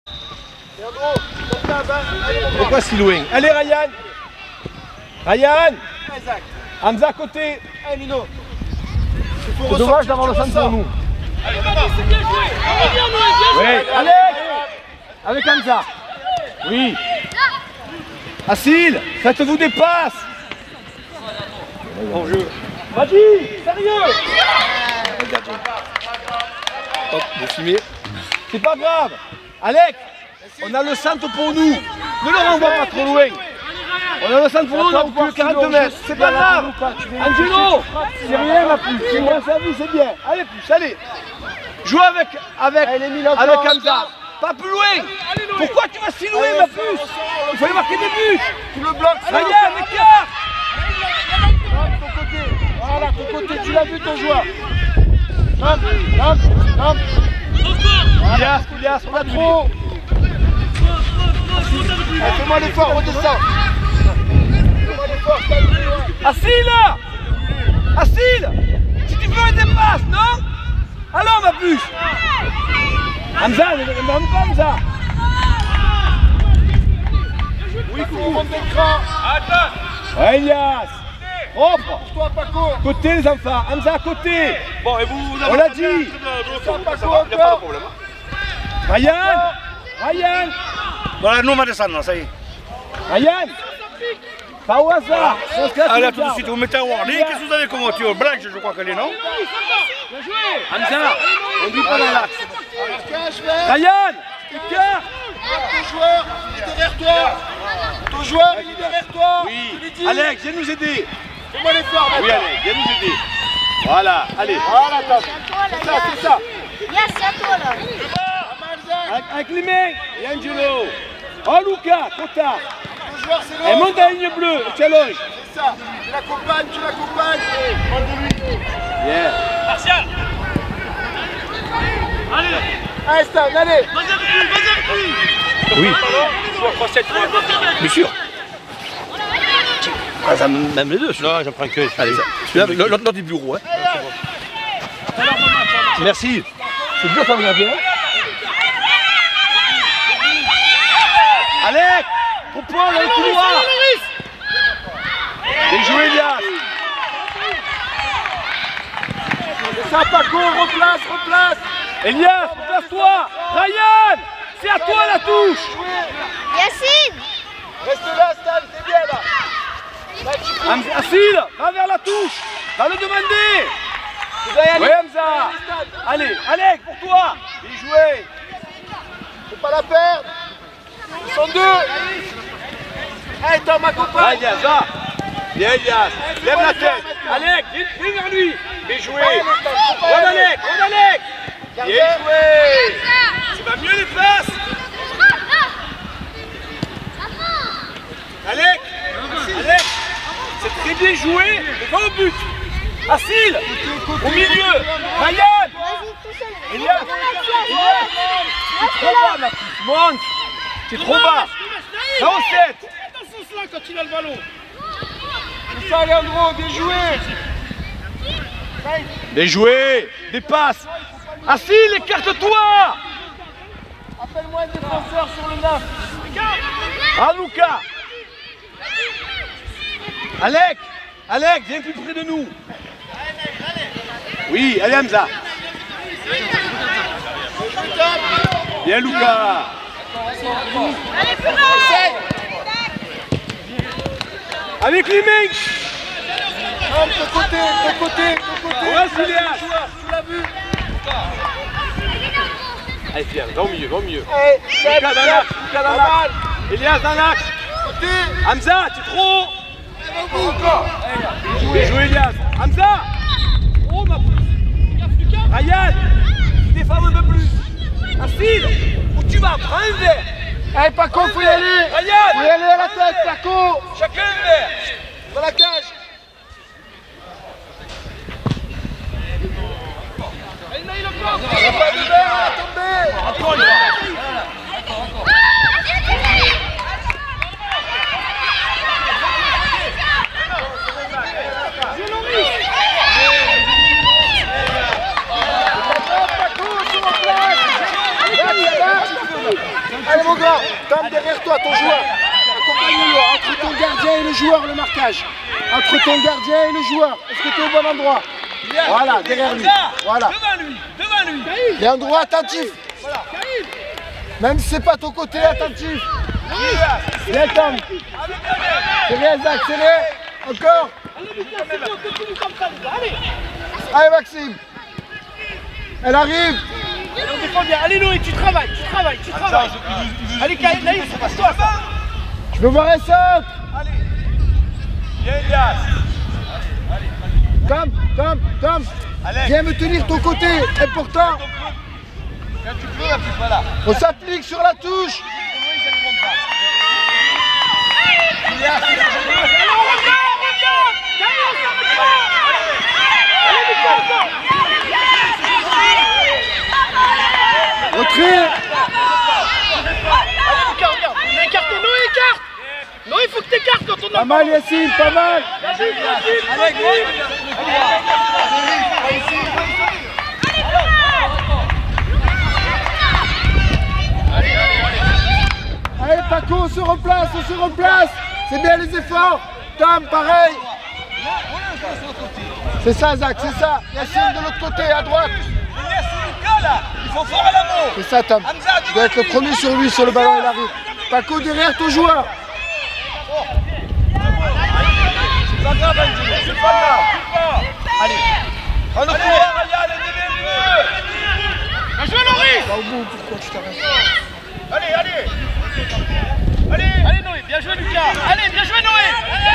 Pourquoi si loin? Allez Ryan. Ryan. Hamza à côté. Allez Mino. C'est dommage d'avoir le centre pour nous. Oui, allez. Avec Hamza. Oui. Assil, faites-vous des passes. Bon jeu. Vas-y, sérieux. Hop, vous filmez. C'est pas grave. Alex, on a le centre pour nous. Ne le renvoie pas trop loin. On a le centre pour nous, on n'a plus que 40 mètres. C'est pas grave. Angelo, c'est rien ma pousse. C'est mon service, c'est bien. Allez, pousse, allez. Joue avec Hamza. Pas plus loin. Pourquoi tu vas si loin, ma puce? Il fallait marquer des buts. Tu le bloques. Ryan, écart. Ton côté. Voilà, ton côté. Tu l'as vu ton joueur. Ilias, on a trop. Fais-moi l'effort, redescends. Assil. Si tu veux des passes, non? Alors ma puce. Hamza, ne demande pas Hamza. Oui, coucou, monte l'écran. Ouais, Ilias. Propre. Toi, Paco. Côté les enfants. Hamza à côté. Bon, et vous On l'a dit. il n'y a pas de problème. Ryan. Voilà, nous on va descendre, ça y est. Ryan. Pas au hasard. Allez, tout de suite, vous mettez un warning. Qu'est-ce que vous avez comme voiture? Blanche, je crois qu'elle est, non? Hamza, on dit pas dans l'axe. Ryan, écart. Ton joueur, il est derrière toi. Ton joueur, il est derrière toi. Oui. Alex, viens nous aider. Fais-moi l'effort. Oui, Alex, viens nous aider. Voilà, allez. Voilà, top. C'est ça. Yes, c'est à toi là. Avec les mains. Et Angelo. Oh, Luca, Kota. Ton joueur, c'est Et l'autre. monte à la ligne bleue. Challenge. C'est ça. Tu l'accompagnes. Yeah. Allez, Stan, allez. Oui. Bien sûr. Ah, ça même les deux. Non, j'en prends que. Allez, celui-là, l'autre du bureau. Hein. Merci. C'est bien, ça vous a bien. Alex, au point, dans le couloir. Bien joué, Elias. C'est ça, Paco, replace. Elias, replace-toi. Ryan, c'est à toi la touche. Yacine. Reste là, Stan, c'est bien là. Assil, va vers la touche. Va le demander. Oui, Hamza. Allez, Alex, pour toi. Bien joué. Faut pas la perdre. Ils sont deux. Allez, Tom, accompagne. Va, Elias, va. Bien, Elias. Lève la tête. Alex, viens vers lui. Bien joué. Bonne Alex, Bien joué. Tu vas mieux les passes. Alex, c'est très bien joué, mais va au but. Assil, au milieu. Ryan. Elias, c'est trop bas, ma petite. Monte. C'est trop bas. Va au 7. Quand il a le ballon. C'est ça, Leandro, bien joué. Bien joué. Des passes. Assil, écarte-toi. Appelle-moi un défenseur sur le 9. Ah, Luca. Alex, viens plus près de nous. Oui, allez Hamza. Bien Luca. Avec les mains. De côté. Ouais, c'est Elias. Tu l'as vu. Allez, Pierre, va au milieu. Allez, Luca dans l'axe. Elias dans l'axe. Hamza, tu es trop. Bien joué, Elias. Hamza. Oh, ma pousse. Ryan, tu défends un peu plus. Assil, où tu vas? Prends un verre. Allez, Paco, faut y aller. Ryan. Faut y aller à la tête, Paco. Chacun un verre. Dans la cage. Il n'y a pas de verre à tomber. Encore une fois. trop grand. Tom, derrière toi, ton joueur. Accompagne-le entre ton gardien et le joueur, le marquage. Entre ton gardien et le joueur. Est-ce que tu es au bon endroit? Voilà, derrière lui. Voilà. Devant lui. Il y a un endroit attentif. Même si c'est pas ton côté, attentif. Viens, Tom. Serré, Zach, serré. Encore. Allez, Maxime. Elle arrive. On défend bien. Allez, Noé, tu travailles. Allez, Kaïd, Naïf, c'est toi. Je veux voir un centre. Allez. Viens, Elias. Tom. Viens me tenir ton côté. Important. Quand tu peux, la petite, voilà. On s'applique sur la touche. Retrait. Allez, Lucas, regarde. Il a écarté. Noé, écarte. Noé, il faut que tu écartes quand on a. Pas mal, Yacine, pas mal. Allez, Paco, on se replace. C'est bien les efforts. Tom, pareil. C'est ça, Zach, c'est ça. Yacine de l'autre côté, à droite. Il faut fort à l'amour. C'est ça, Tom. Tu dois être le premier sur lui, sur le ballon, il arrive. Paco, derrière ton joueur. C'est pas grave, Angelo, c'est pas grave. Allez. On le court, Ryan, Bien joué, Laurie. Au bout, pourquoi tu t'arrêtes? Allez, Noé, bien joué, Lucas. Allez, bien joué, Noé.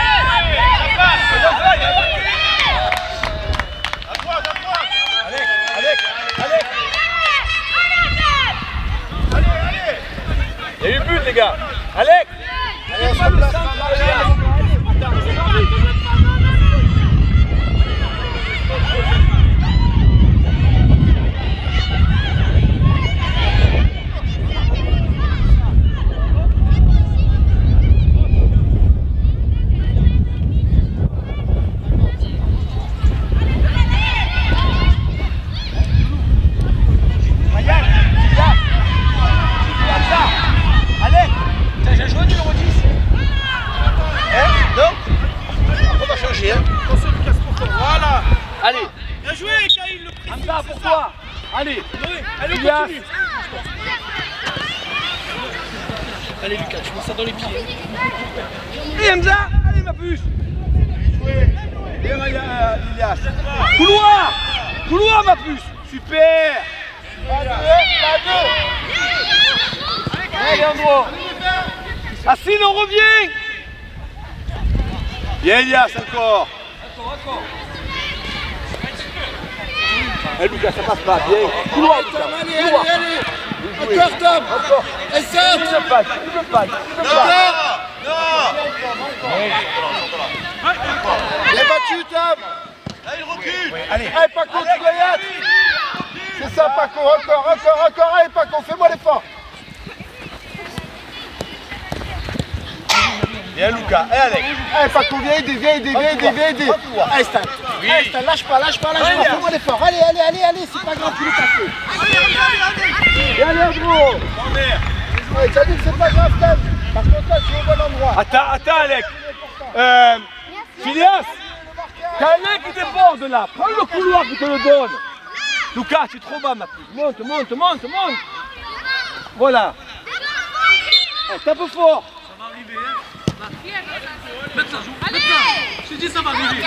Il y a eu but, les gars. Alex. Allez, on se replace. J'ai joué numéro 10. Non. On va changer. Voilà. Allez. Bien joué, Kaïl, le précis. Hamza, pour toi. Allez. Allez, Elias. continue. Allez, Lucas, tu mets ça dans les pieds. Et Hamza. Allez, ma puce. Bien, Elias. Couloir, ma puce. Super. Allez, Andro. Assine, on revient. Bien, Elias, encore. Eh, Lucas, ça passe pas. Bien. Couloir, Lucas. Allez. Encore, Tom. Et ça. Il me passe. Il est battu, Tom. Là, il recule. Allez. Allez, Paco, tu dois y être. C'est ça, Paco. Encore. Allez, Paco, fais-moi l'effort. Bien, Lucas. Et Alex. Allez, Paco, viens aider. Allez, Stan. Allez, Stan, lâche pas. Fais-moi l'effort. Allez, c'est pas grave, tu l'as passé. Et allez, Andro. Allez, t'as dit que c'est pas grave, Stan. Par contre, là, tu es au bon endroit. Attends, Alex. Phileas. T'as Alex qui déborde là. Prends le couloir qui te le donne. Lucas, tu es trop bas, ma fille. Monte. Voilà. Tape fort. Maintenant, je te dis, ça va arriver.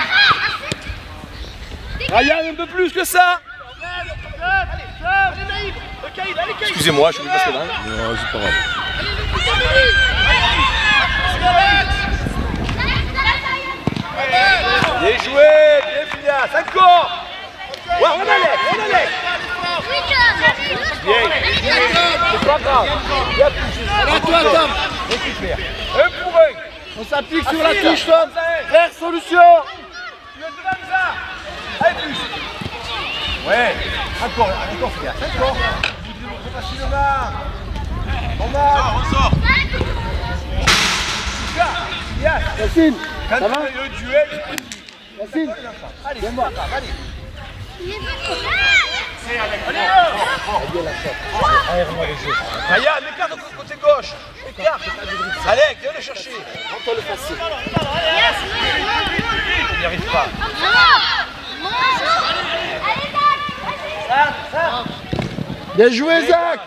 Ryan, un peu plus que ça. Allez, Naïf. Kaïl, allez, Kaïl. Excusez-moi, je suis passé là. Non, c'est pas grave. Bien joué, bien Phileas. Encore. Ouais, on Alex. Bien. C'est pas grave. Bien touché. Allez, toi, Tom. Récupère. Un pour un. On s'applique sur la touche, Tom. Frère, solution. Tu veux de ça. Allez, plus. Ouais. Encore, Phileas. Encore. Facilement. On sort. Phileas. Yacine, Quand ça va? tu fais le duel, Yacine, allez, viens-moi. allez. Ryan, écarte au côté gauche. Écarte. Alex, viens le chercher. Rentre le passé. Il n'y arrive pas. Bien joué, Zach.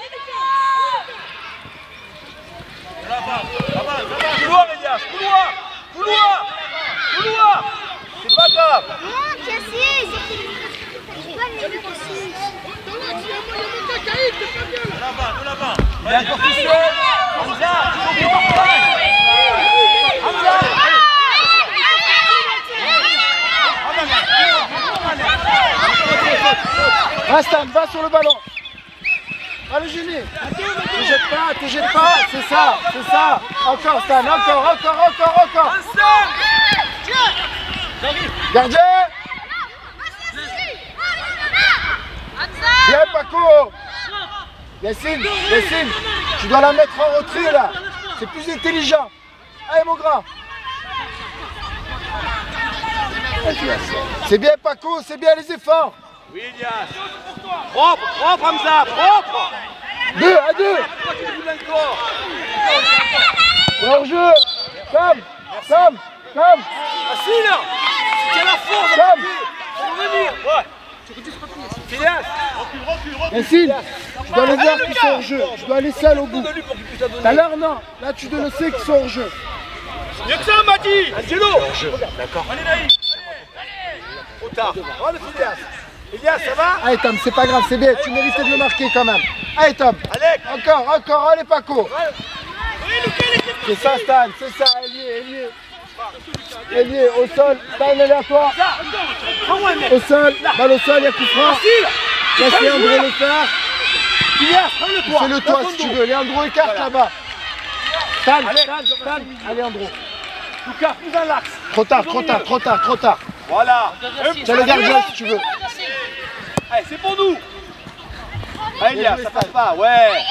Couloir, Elias, couloir. Couloir. Couloir. C'est pas grave. Non, Cassie. C'est pas le numéro 6. Il est encore tout seul. Hamza, il faut qu'il partage. Va Stan, va sur le ballon. Allez Julie. Te jette pas, c'est ça, c'est ça. Encore Stan, encore. Gardien. Bien Paco. Yacine, tu dois la mettre en retrait là. C'est plus intelligent. Allez mon grand. C'est bien Paco, c'est bien les efforts. Oui, Elias. Propre, Hamza, propre. 2 à 2. Et en jeu. Tom. Assis là. Quelle la force. Tom. Faut revenir. Ouais. Elias. Yacine, tu dois les voir qui sont hors jeu. Tu dois aller seul au bout. Donne-lui pour qu'il puisse la donner. Tout à l'heure, non. Là, tu le sais qu'ils sont hors jeu. Mieux que ça, Madi. Angelo. D'accord. Allez, Naïf. Trop tard. Voilà, Elias. Elias, ça va? Allez, Tom, c'est pas grave, c'est bien. Tu méritais de le marquer quand même. Allez, Tom. Alex. Encore. Allez, Paco. C'est ça, Stan. C'est ça. Ailier, au sol. Stan, elle est à toi. Au sol. Balle au sol, il y a coup franc. Laisse Léandro le faire. Elias, prends-le toi. Fais-le toi si tu veux. Léandro écarte là-bas. Stan. Allez, Léandro. Lucas, plus dans l'axe. Trop tard. Voilà. Tiens le gardien si tu veux. Allez, c'est pour nous. Allez, Elias, ça passe pas, ouais.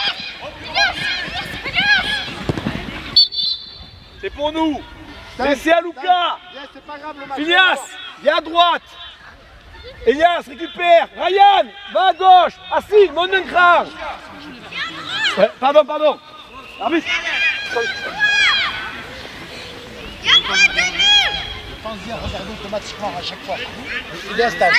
C'est pour nous. Laissez à Lucas. C'est pas grave le match. Elias, viens à droite. Elias, récupère. Ryan, va à gauche. Assis, monte un cran. Pardon. Arbitre. Pense bien, regarder automatiquement à chaque fois. C'est bien Stan.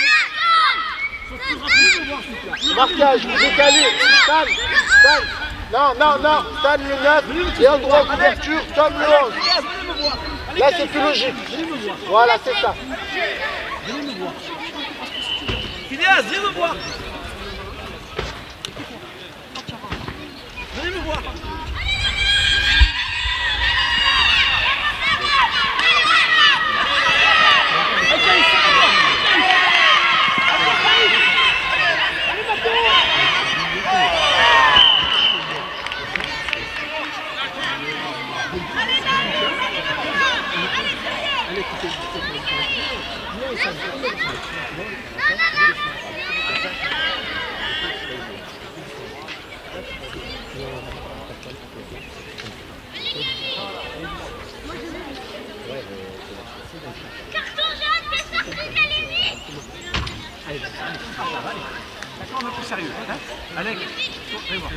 Marquage, vous décalez. Stan. Non. Stan le 9. Et en droit couverture, Tom le 11. Là c'est plus logique. Voilà, c'est ça. Elias, viens me voir. Venez me voir. D'accord, on va plus sérieux. Hein Alex, allez voir.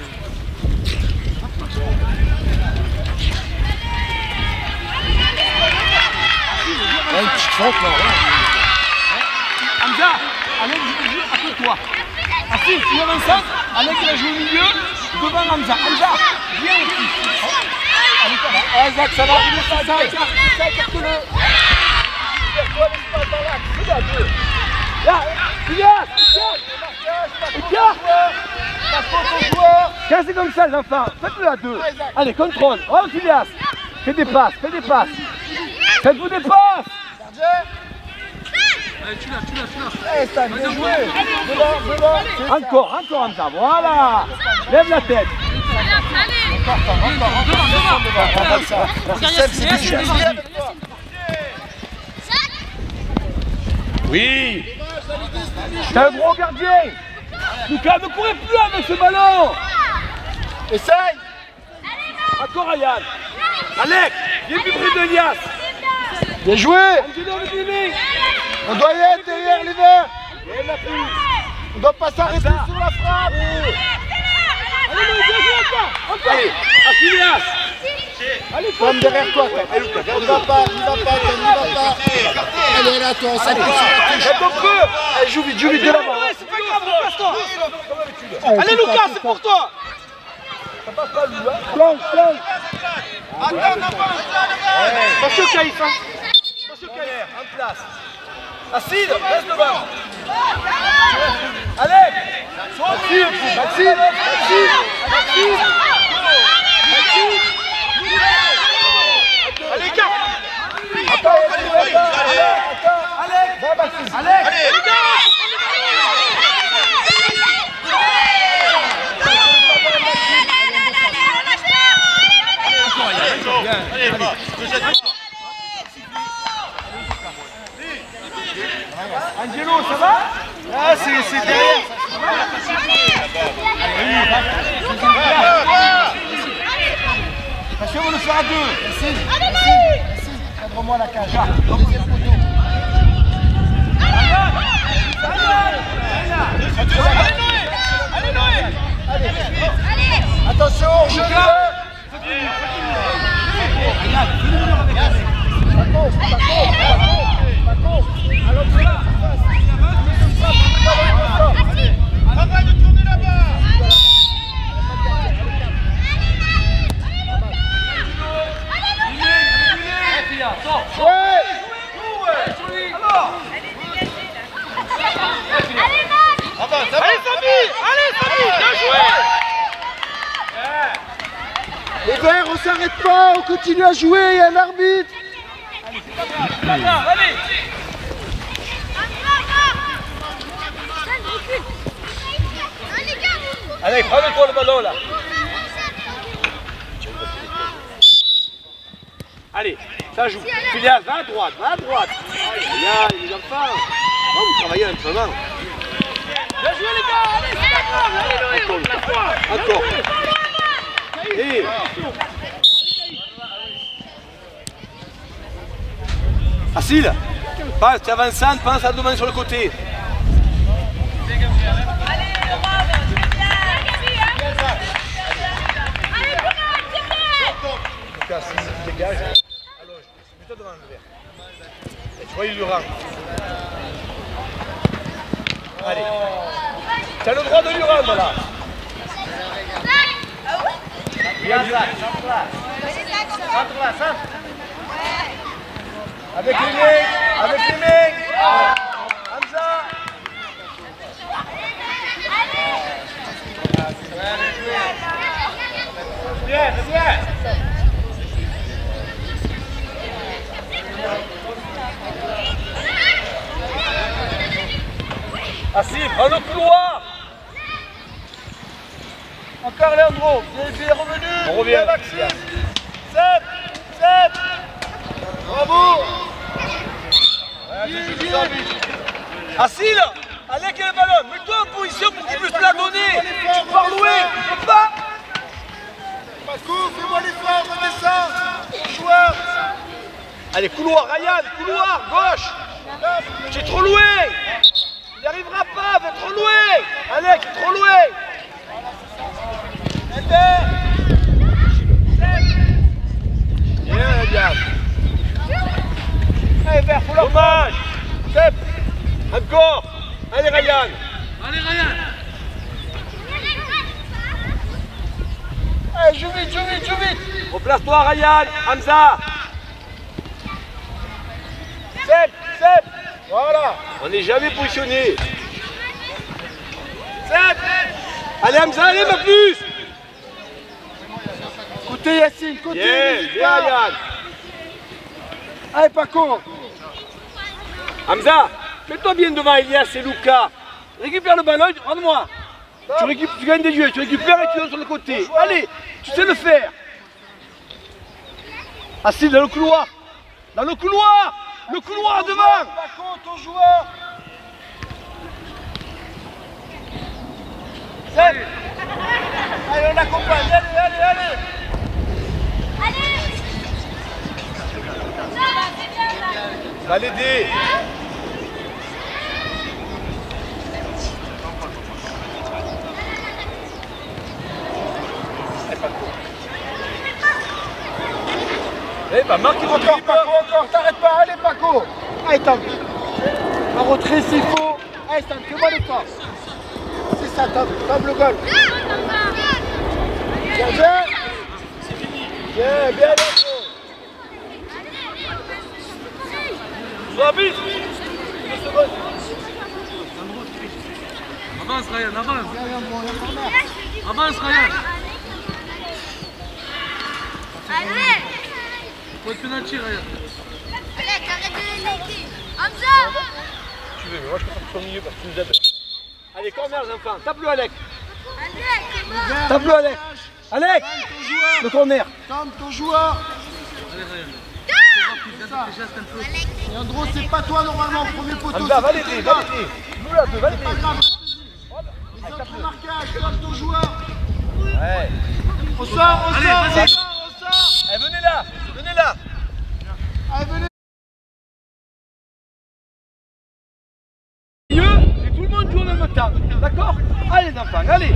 Une petite faute là. Hamza, Alex joue à côté de toi. Assis, tu lèves un centre, Alex il a joué au milieu, devant Hamza. Hamza, viens ici. Allez, ça va. Allez, Zach, ça va arriver, ça, écarte-le. Là, Elias, écarte. Cassez comme ça les enfants, faites-le à 2. Allez, contrôle, rentre Elias. Fais des passes. Faites-vous des passes. Allez, tu l'as. Allez, Stan, bien joué. Devant. Encore Hamza, voilà. Lève la tête. Oui. T'es un gros gardien. Lucas, ne courez plus avec ce ballon. Essaye. Encore Ryan. Alex, viens plus près de Elias. Bien joué. On doit y être derrière les verts. On ne doit pas s'arrêter sur la frappe. Allez, Asilias. Allez, Comme derrière toi. N'y va pas, n'y va pas, n'y va pas. Allez là, toi, ça pousse. Jette un peu. Allez, joue vite, de là-bas. C'est pas grave, passe-toi. Allez, Lucas, c'est pour toi. Ça passe pas, lui, hein. Plonge. Attention, Caïf, hein. Attention, Caïf, en place. Acide, reste devant. Allez, Maxime. Allez, gars. Allez. Angelo, ça va? Ah, c'est derrière. Attention, on va le faire à deux. Cadre-moi la cage. Deuxième poteau. Allez, Noé. Attention, je Arrête de tourner là-bas. Allez, Samy, bien joué. Les verts, on s'arrête pas, on continue à jouer, il y a un arbitre. Allez. Allez, prends-le-toi le ballon là. Allez, ça joue. Filias, va à droite. Regarde, les enfants. Non, vous travaillez l'entraînement. Bien joué les gars, allez, c'est pas grave. Allez, encore. Et... Facile. Pense, tu es avançant, pense à demain sur le côté. Lucas, s'il dégage, allonge. Mets-toi devant le verre. Et tu vois, il lui rend. Allez. Tu as le droit de lui rendre là. Bien, Zach. Centre là. Avec les mecs. Hamza. Bien. Assis, prends le couloir. Encore Leandro, bien revenu. On revient. Maxime. 7. Bravo. Assis là. Allez, quel ballon. Mets-toi en position pour qu'il puisse te la donner. Tu pars loin, tu peux pas. Paco, fais-moi l'effort, redescends. Joueur. Allez, couloir, Ryan, couloir, gauche. Tu es trop loin. Il n'y arrivera pas, va trop loin. Allez, tu es trop loin. Bien, Ryan. Allez, vert, faut leur dommage. Step. Encore. Allez, Ryan. Allez, joue vite. Replace-toi, Ryan. Hamza. Step. Voilà. On n'est jamais positionné. Step. Allez, Hamza, allez, ma plus. Côté Yacine, côté. Bien, Ryan. Allez, Paco. Hamza, mets-toi bien devant Elias et Lucas. Récupère le ballon, rends-moi. Tu gagnes des jeux, tu récupères et tu donnes sur le côté. Allez, tu sais le faire. Assis dans le couloir. Le couloir devant. Paco, ton joueur. Allez, on accompagne, allez. va l'aider. Allez, Paco. Eh bah marque Encore Paco, encore, t'arrêtes pas, allez Paco. Allez Tom. Un retrait s'il faut. Allez Tom, fais-moi l'effort. C'est ça Tom, Tom le goal. Bien, bien. Bien, bien, bien. Sois vite. Avance Ryan, avance. Avance Ryan. Allez! Faut être penalty Ryan. Allez, arrête de les laisser. Hamza! Tu veux, mais moi je préfère que tu sois au milieu parce que tu nous aides. Allez, corner les enfants, tape-le Alec. Allez, c'est bon! Tape-le Alec. Alec, le corner. Tom, ton joueur. Allez Ryan. Geste un peu. Et Andro, c'est pas toi normalement, premier poteau. Hamza, va l'aider, va l'aider. Nous là, va l'aider. Pas grave. Les autres marquages, Tom, ton joueur. Ouais. On sort, on Allez, sort, vas-y. on sort, on sort. Eh, venez là, venez là. Allez, venez. Et tout le monde joue en même temps, d'accord? Allez les enfants, allez.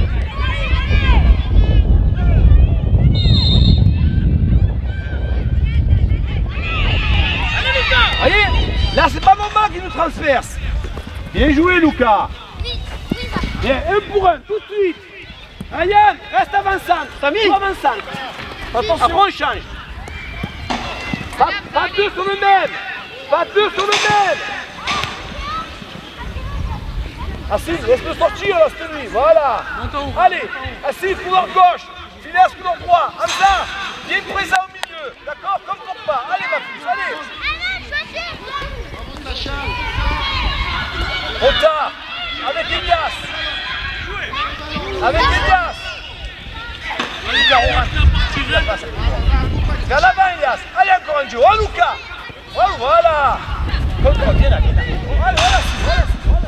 Voyez, là c'est pas Mamba qui nous transperce. Bien joué Lucas. Bien, 1 pour 1, tout de suite. Ryan, reste avant-centre. Toi avant-centre. Attention. Après on change. Pas deux sur le même. Pas deux sur le même. Assis, laisse-le sortir là, c'est lui, voilà. Allez, Assis, couloir gauche, finesse, couloir droit. Hamza, bien présent au milieu, d'accord? Comme pour pas. Allez ma puce, allez. Rota, avec Elias. Avec Elias. Vers l'avant Elias. Allez encore un jeu. Oh Lucas. Oh voilà. Comme toi, viens là, viens là. Voilà, voilà, voilà.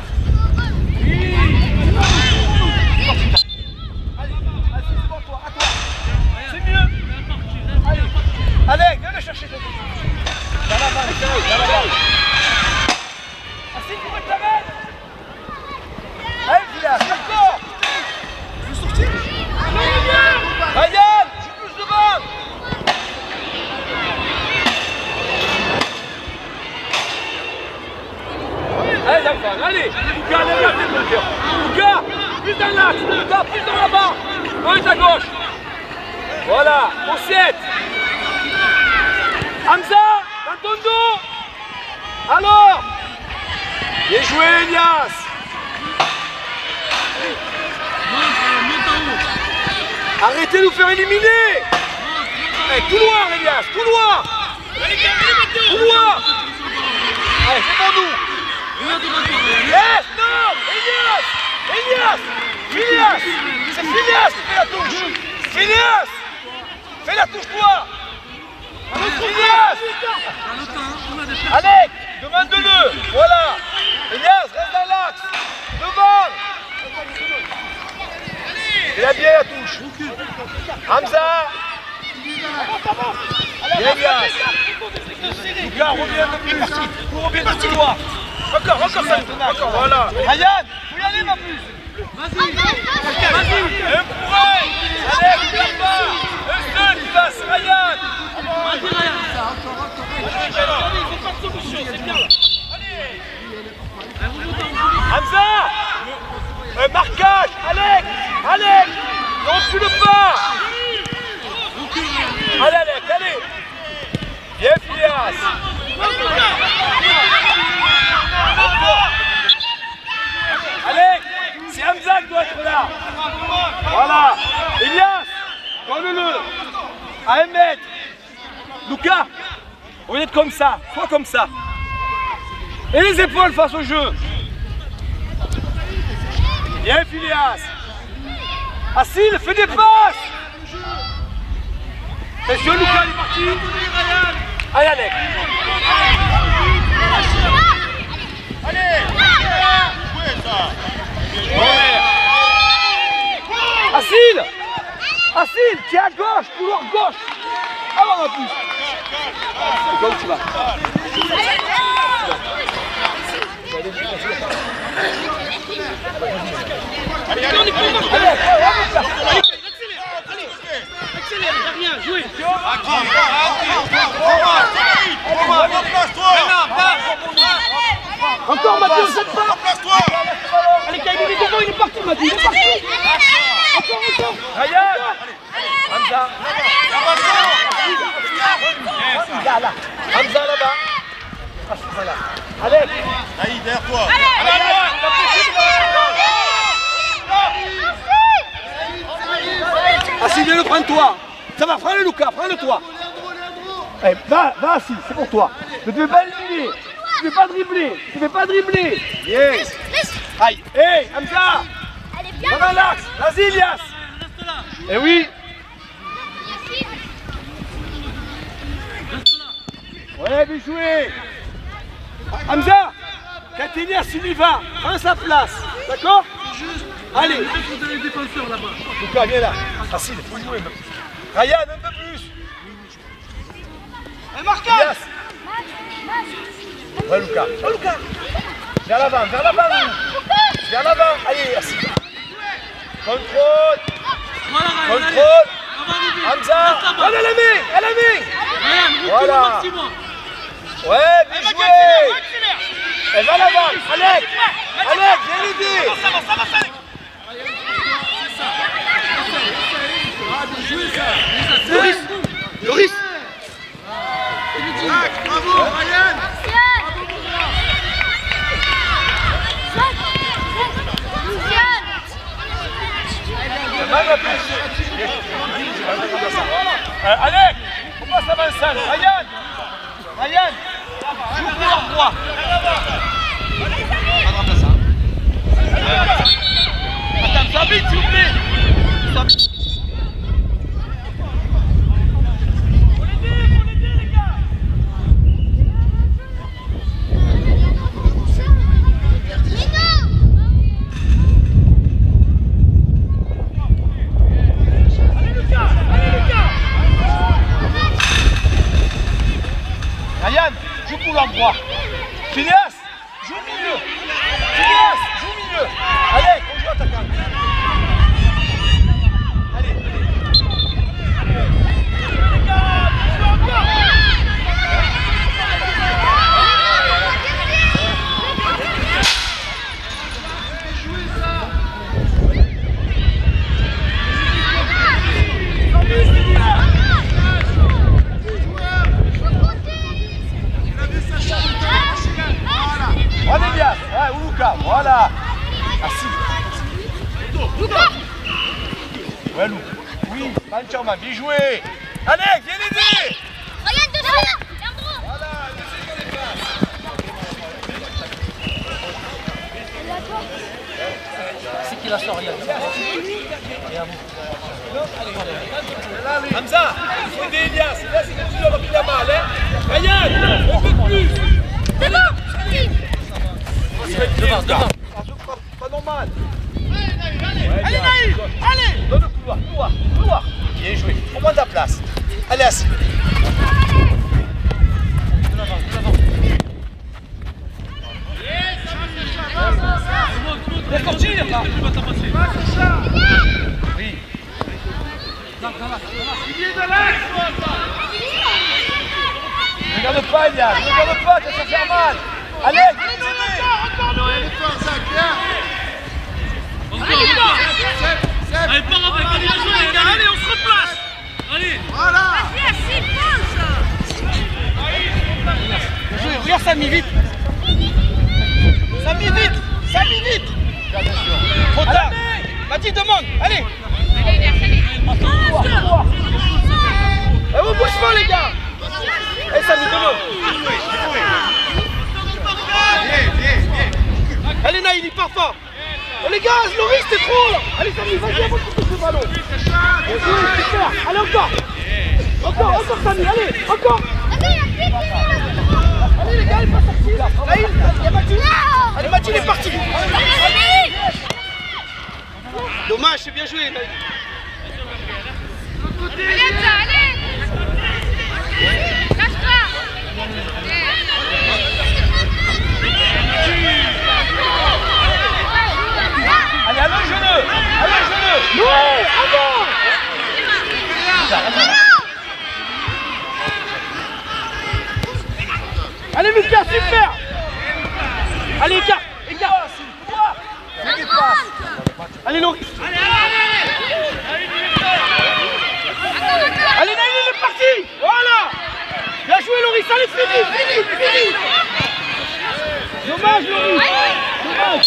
Allez, viens le chercher. Dans la balle, dans la balle. Assis, tu veux te la mettre? Allez, Filas, d'accord. Je veux sortir. Ryan, je suis plus devant. Allez, enfants, allez. Lucas, allez, la tête de cœur. Lucas, plus dans l'axe. Lucas, plus dans la barre. Un à gauche. Voilà, au 7. Hamza, dans ton dos. Alors. Bien joué, Elias. Arrêtez de nous faire éliminer. Allez, couloir, Elias, couloir. Couloir. Allez, c'est pour nous. Yes, non, Elias. Elias. Phineas. C'est Phineas qui fait la touche. Phineas. Fais la touche, toi. Elias. Alec, demande-le. Voilà. Elias, reste dans l'axe. Devant. Il a bien la touche. Hamza. Bien Elias. Lucas, reviens un peu plus. Reviens dans le couloir. Encore ça. Encore, voilà. Ryan, faut y aller ma puce. Vas-y. Un pour un. Allez, tu perds pas. Un seul qui passe. Ryan. Vas-y, Ryan. Il faut pas de solution, c'est bien là. Hamza. Marquage. Alec. Non, tu le pas. Allez, Alec, allez. Bien, Phineas. Alec, c'est Hamza qui doit être là. Voilà. Elias, donne-le. À 1 mètre. Lucas, on va être comme ça. Sois comme ça. Et les épaules face au jeu. Bien, Phineas. Assil, fais des passes. Attention, Lucas, il est parti. Allez, Alec. Assil, tu es à gauche, couloir gauche. Alors en plus. Là où tu vas. Allez, accélère, rien, jouez. Encore Mathieu, cette part. Allez, Kaïm, il est devant, il est parti, Mathieu, il est parti. Encore. Ryan. Hamza. Hamza là-bas. Voilà. Allez. Allez, derrière toi. Assis, viens le prendre toi. Ça va, prends-le Lucas, prends-le toi. Eh, va Assis, c'est pour toi. Ne te fais pas éliminer. Tu ne fais pas dribbler. Tu ne fais pas dribbler. Yes. Aïe. Hey, Hamza. Va dans l'axe. Vas-y, Elias. Eh oui. Ouais, bien joué. Hamza. Katenias, il y va. Prends sa place. D'accord? Allez. Vous avez les défenseurs là-bas. Lucas, viens là. Facile, il faut jouer un peu plus. Ryan, un peu plus. Elias. Ouais, Lucas. Oh, Lucas. Vers l'avant, vers l'avant. Vers l'avant. Allez, assis. Contrôle. Contrôle. Hamza. Allez, à la main. À la main. Voilà. Ouais, bien joué. Et vers l'avant. Alex. Alex, viens l'aider. Loris. Loris. Bravo, Ryan. Alex, on passe à Vincent. Ryan. Ryan. Joue couloir droit. Attends, ça vite, s'il vous plaît. Ryan, joue couloir droit. Phineas, joue au milieu. Phineas, joue au milieu. Allez, on joue attaquant. Allez. Allez, Elias. Ouais, ou Lucas, voilà. Assis. Lucas. Ouais, Lou. Oui, Mancherman, bien joué. Alex, viens l'aider. Regarde dessus. Voilà, laissez qu'on les passe. C'est qui la sort, Ryan? Hamza, il faut aider Elias. Elias, il est toujours alors qu'il a mal, hein. Ryan, un peu plus. C'est bon. Devant. Pas normal. Allez, Naïf. Allez. Donne le couloir, couloir. Bien joué. Prends-moi ta place. Allez, assis. Laisse sortir. Oui. Regarde pas, Elias. Regarde pas, ça va faire mal. Allez, Allez, pars avec, allez, allez, on se replace. Allez. Voilà. regarde Samy, vite. Samy, vite. Samy, vite. Trop tard. Mathilde, demande. Allez. Et vous bouge pas, les gars. Allez, Samy, demande. Allez, Naïl, il part fort. Oh les gars, Loris, c'est trop là. Allez, Samy, vas-y, avant de toucher le ballon. Super. Allez, encore. Encore, Samy, allez, encore. Allez, les gars, il est pas sorti. Naïl, il y a Mathilde. Allez, Mathilde est partie. Dommage, c'est bien joué, Naïl. Allez. Lâche-toi. Allez, à le genou. Ouais, avant. laisse-les faire. Allez, écarte. Allez, Loris. Allez, Naïl, il est parti. Voilà. Bien joué, Loris. Allez, fini. Dommage, Loris. Dommage.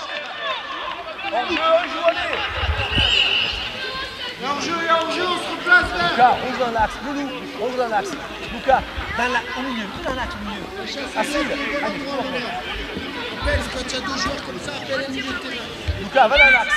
Hors-jeu, on se replace là. Lucas, on dans l'axe. Loulou, on dans l'axe. Lucas, au milieu. Dans l'axe, au milieu. Assile. Allez, Quand il y a 2 joueurs comme ça, appelle un milieu de terrain. Lucas, va dans l'axe.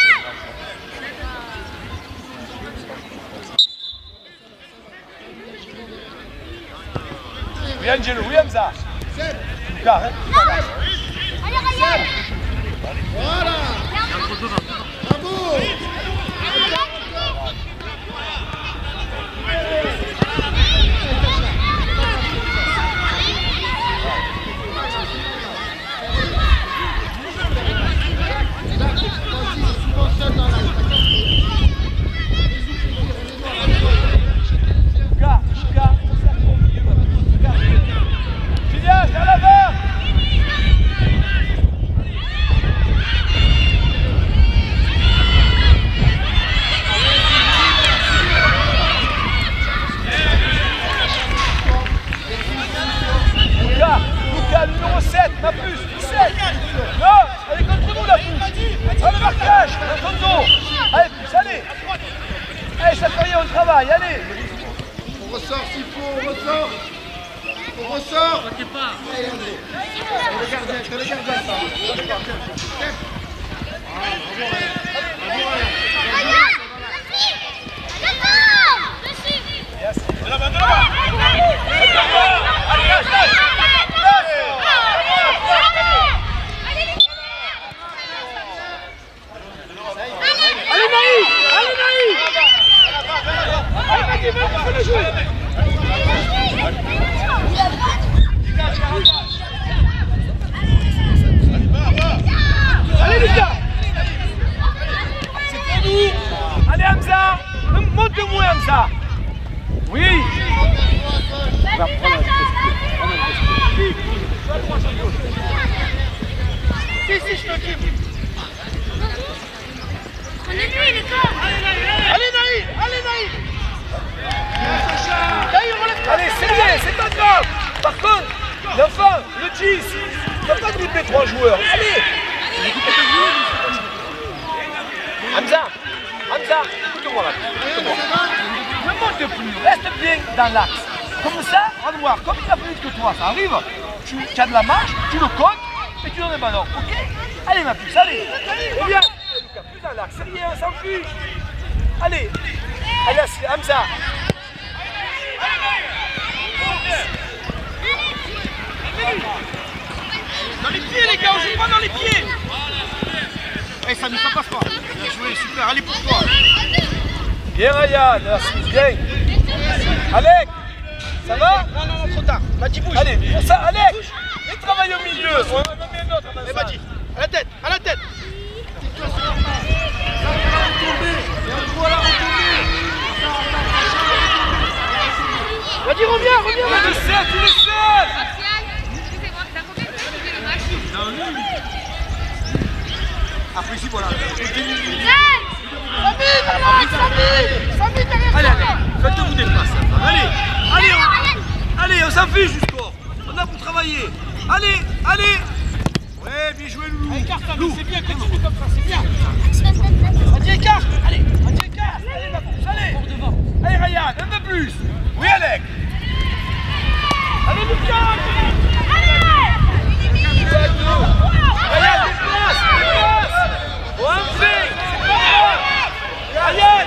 Oui, Angelo, oui, Hamza. Lucas, hein. Allez, Ryan. Voilà. Bravo. Allez. On ressort s'il faut, on ressort. On ressort. T'inquiète pas. Allez, André. C'est le gardien, ça. Allez Lucas. C'est pour nous. Allez Hamza. Monte-moi Hamza. Oui. Si, je t'occupe. Prenez-lui les gars. Allez Naïl. Allez, c'est bien, c'est pas grave. Par contre, l'enfant, le 10, il ne va pas dribbler 3 joueurs. Allez. Hamza, écoute-moi là. Ne monte plus, reste bien dans l'axe. Comme ça, regarde-moi, comme il a plus vite que toi, ça arrive. Tu as de la marche, tu le comptes et tu donnes le ballon. Ok? Allez ma puce, allez. Reviens. Plus dans l'axe, c'est rien, on s'en fiche. Allez, Hamza. Dans les pieds les gars, on joue pas dans les pieds. Eh, ça ne passe pas. Bien joué, super, allez pour toi. Bien Ryan, merci, bien. Alec, ça va? Non, trop tard. Madi, bouge. Allez, pour ça, Alec, il travaille au milieu. On va mettre un autre. Eh, Madi, à la tête. Madi, reviens. Tu le sais. Après ici, voilà. Allez, faites-vous des passes. Allez, on s'en fiche du score. On a pour travailler. Allez. Ouais, bien joué, Loulou. C'est bien, continue comme ça, c'est bien. Allez, ma pousse, allez. Allez, Ryan, un peu plus. Oui, Alec. Allez, Lucas. Ryan, déplace. On fait. Ryan.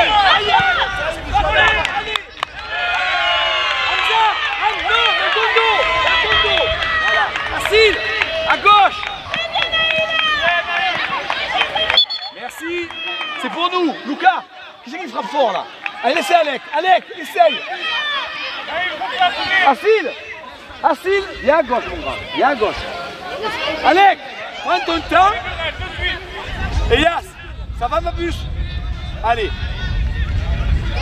Allez. Hamza, un dos. Voilà. Facile. À gauche. Merci. C'est pour nous. Lucas, qui c'est qui frappe fort là? Allez, laissez Alec. Essaye. Asile. Viens à gauche, mon grand. Alec, prends ton temps. Et Yas, ça va ma puce? Allez.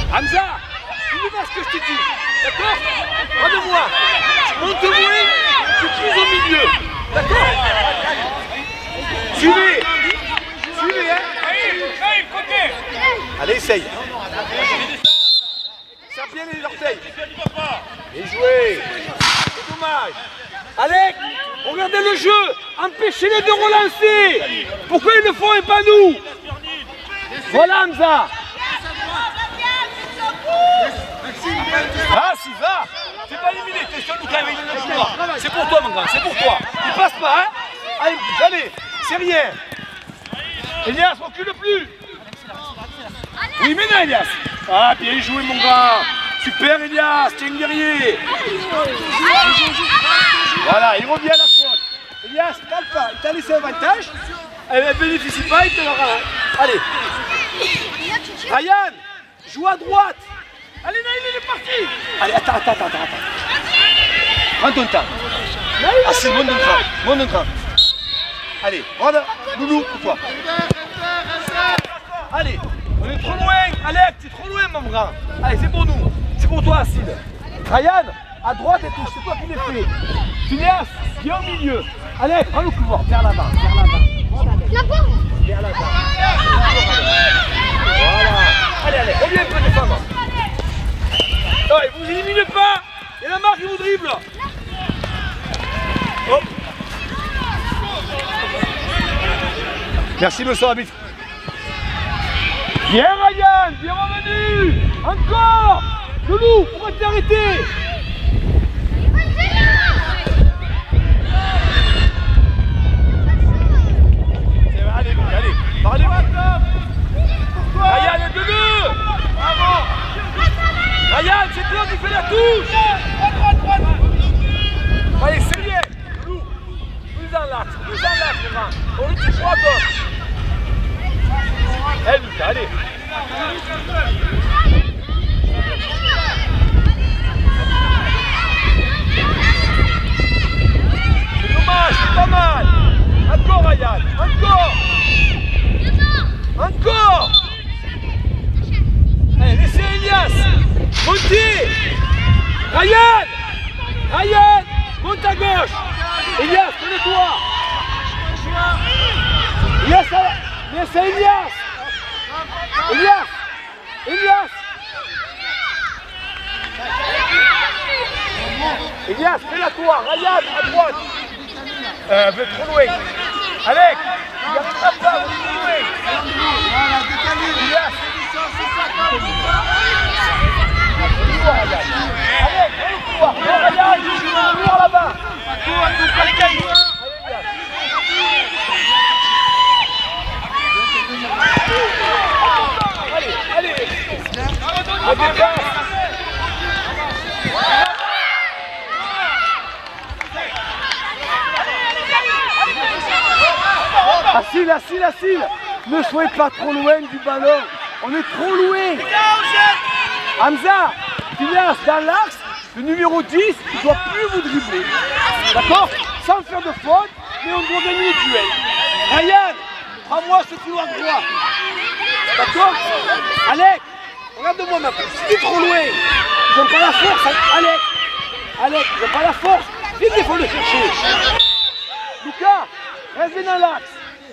Hamza, dis-moi ce que je te dis. D'accord? Regarde-moi. Monte-moi. J'utilise au milieu. D'accord? Suivez. Suivez, hein. Allez, essaye. Serre bien les orteils. Bien joué. C'est dommage. Alex, regardez le jeu. Empêchez-les de relancer. Pourquoi ils le font et pas nous? Voilà Hamza. Ah, si, va. C'est pas éliminé. T'es sur Lucas avec le joueur. C'est pour toi, mon grand. C'est pour toi. Il passe pas, hein. Allez, allez. C'est rien. Elias, recule plus. Oui, mais non, Elias. Ah, bien joué, mon gars. Super, Elias. T'es un guerrier. Voilà, il revient à la faute. Elias, t'as pas. Il t'a laissé un avantage. Elle ne bénéficie pas, il te l'aura. Allez. Ryan, joue à droite. Allez, Naïl, il est parti. Allez, attends. Prends ton temps. Ah, c'est monte d'un train. Allez, regarde, Loulou, pour toi. Allez, on est trop loin. Alex, c'est trop loin, mon grand. Allez, c'est pour nous. C'est pour toi, Acide. Ryan, à droite et touche, c'est toi qui l'as fait. Phineas, qui est au milieu. Alex, prends le couloir, vers l'avant. Vers l'avant. Voilà. Allez, reviens un peu de femme. Non, il vous élimine pas. Il y a la marque qui vous dribble. Hop. Merci, monsieur l'arbitre. Bien, Ryan, bien revenu. Encore. Loulou, pourquoi t'es arrêté? Allez, parlez-vous. Ryan, il y a de deux. Ryan, c'est toi qui fais la touche. Allez, c'est bien. Loulou, plus en l'axe, les mains. On lui dit droit à gauche. Allez, Lucas, allez. C'est dommage, c'est pas mal. Encore, Ryan, encore. Allez, laissez Elias. Montez. Ryan, monte à gauche. Elias, connais-toi. Elias, c'est Elias. Elias, fais-la toi. Ryan, à droite. Vous êtes trop loin. Alex, il y a pas de ça, vous êtes trop loin. Elias. Alex, Ryan, couloir là-bas. Allez. Acile. Ne soyez pas trop loin du ballon. On est trop loin. Hamza, Phineas dans l'axe, le numéro 10, il ne doit plus vous dribbler. D'accord? Sans faire de faute, mais on doit gagner le duel. Ryan, prends-moi ce couloir droit. D'accord? Alex, regarde-moi ma pousse. Si tu es trop loin, ils n'ont pas la force. Alex, ils n'ont pas la force. Vite, il faut le chercher. Lucas, reste dans l'axe.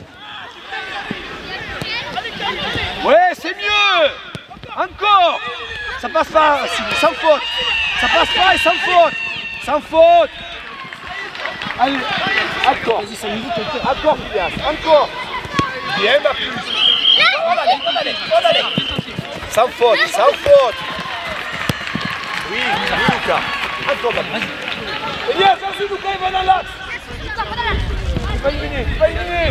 Ouais, c'est mieux. Encore. Ça passe pas, sans faute. Ça passe pas et sans faute. Sans faute. Allez, encore. Encore, Phineas. Encore. Bien, ma puce. On allait. Sans faute. Oui, Lucas. Encore, ma puce. Elias, vas-y, Lucas, il va dans l'axe. Il va éliminer.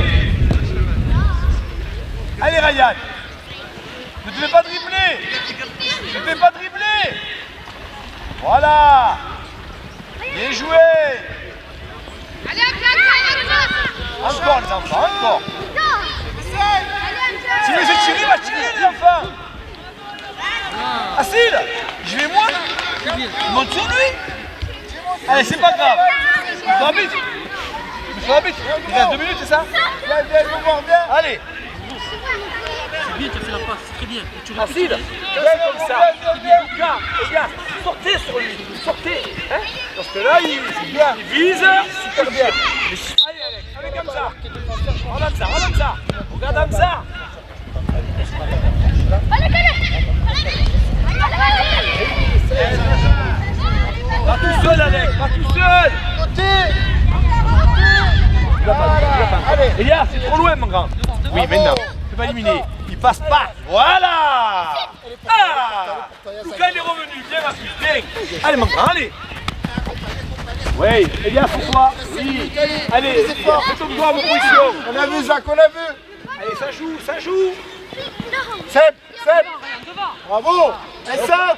Allez, Ryan. Ne devez pas dribbler. Voilà. Bien joué. Encore les enfants, encore. Si vous êtes tiré, va tirer les enfants. Acide, je vais moi. Il monte sur lui. Allez, c'est pas grave. Monsieur l'arbitre, il reste 2 minutes, c'est ça? Viens, je veux voir, viens. Allez. C'est bien, tu as fait la passe. c'est très bien. Facile. Bien comme ça. Lucas, Elias, sortez sur lui. Sortez. Hein? Parce que là, il vise. Super bien. Allez, Alex, allez comme ça. Regarde ça, regarde ça. Regarde ça. Pas tout seul, Alex, pas tout seul. Allez. Elias, c'est trop loin, mon grand. Oui, maintenant. C'est pas éliminé. Il passe pas. Voilà. Ah. Lucas, il est revenu. Viens, ma fille, viens. Allez, mon grand, allez. Oui, Elias, pour toi. Oui. Allez, fais-toi vos positions. On a vu, Zach, on a vu. Allez, ça joue, ça joue. Seb. Bravo. Et centre.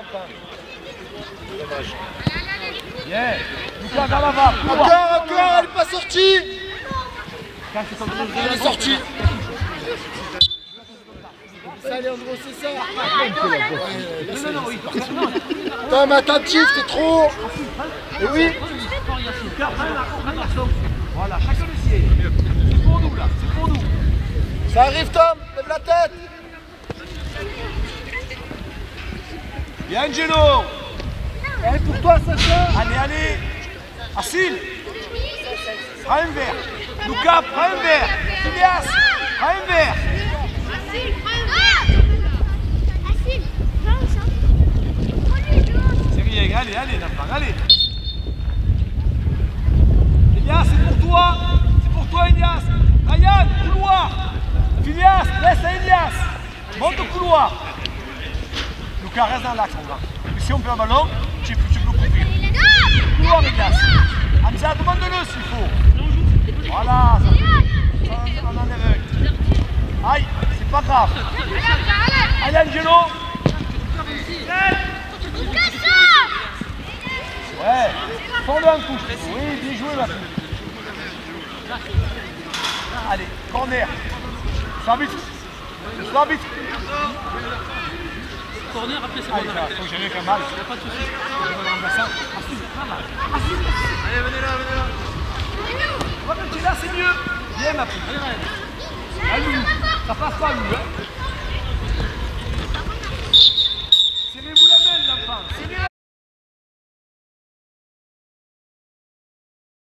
Bien. Lucas, vers l'avant. Encore, elle n'est pas sortie. Elle est sortie. Ça, Leandro, c'est ça. Putain, mais attentif, c'est trop. Et oui. Voilà, chacun le sien. C'est pour nous, là, c'est pour nous. Ça arrive, Tom. Lève la tête. Bien, Angelo. Elle est pour toi, Sacha. Allez, allez. Asile. Prends un verre. Lucas, prends un verre. Elias, prends un verre. C'est rien, allez, allez, Nathan, allez. Elias, c'est pour toi. C'est pour toi, Elias. Ryan, couloir. Elias, laisse à Elias. Monte au couloir. Lucas, reste dans l'axe, mon gars. Et si on perd un ballon, tu peux couvrir. Couloir, Elias. Hamza, demande-le s'il faut. Voilà, ça on en est avec. Aïe, c'est pas grave. Allez, Angelo. Ouais, prends-le un coup. Oui, bien joué, ma fille. Allez, corner. L'arbitre. L'arbitre. Corner, après c'est Allez, bon. faut que j'aille avec un mal. Pas de soucis. Allez, venez là, venez là. Ouais, mais tu es là, c'est mieux. Viens, ma fille. Allez, ça passe pas, nous. Hein.